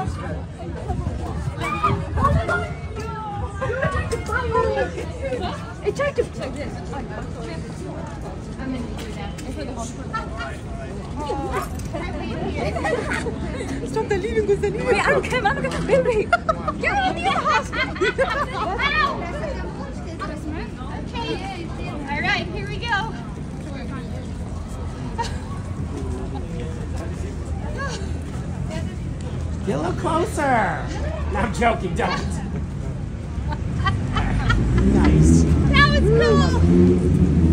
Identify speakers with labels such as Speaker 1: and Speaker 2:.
Speaker 1: It's hard to like this.
Speaker 2: Stop the leaving with the leaving.
Speaker 1: Wait, I'm coming, baby. You're in the hospital.
Speaker 3: Okay. All right, here we go.
Speaker 2: Get a little closer. No, I'm joking, don't. Nice.
Speaker 3: That was cool.